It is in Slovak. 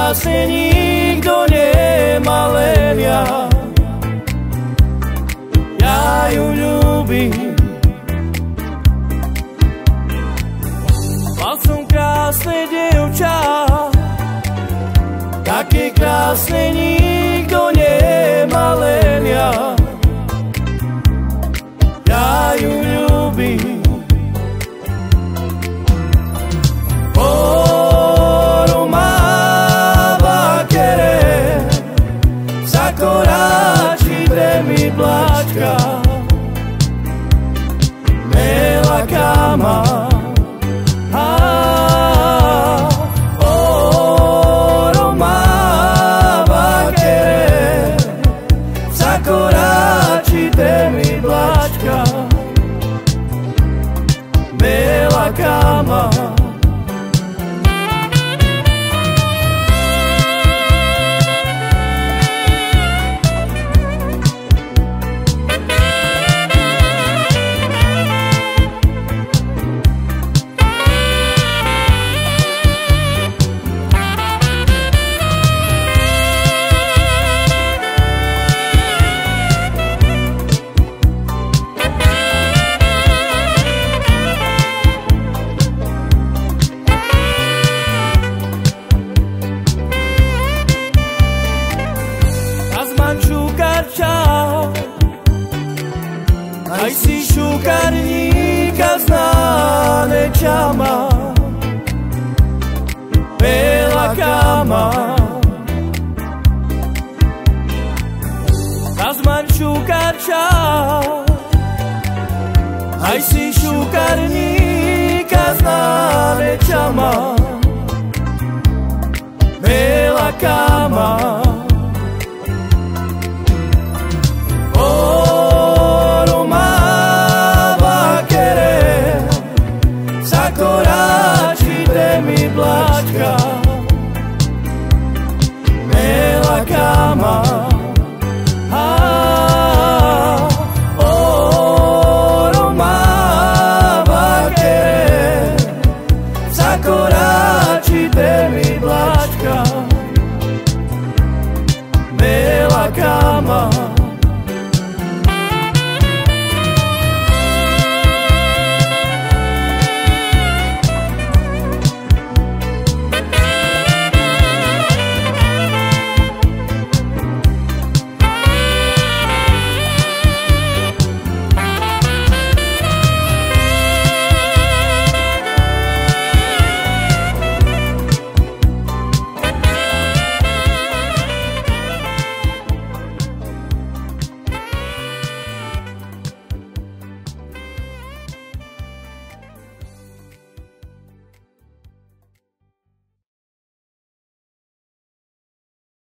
krásne, nikto nemá, len ja. Ja ju ľúbim. Mal som krásne dievča, také krásne nikto nemá, len ja. Ja ju ľúbim. Oro máva querer, zakoráči mi pláčka, me la cama. Oro máva querer, zakoráči mi pláčka, me la cama. Aj si šukarníka znáne čama, bela kama. Kazman šukarča, aj si šukarníka znáne čama, bela kama. Mi pláčka, me la cama. Oro máva querer, zakoráči mi pláčka, me la cama.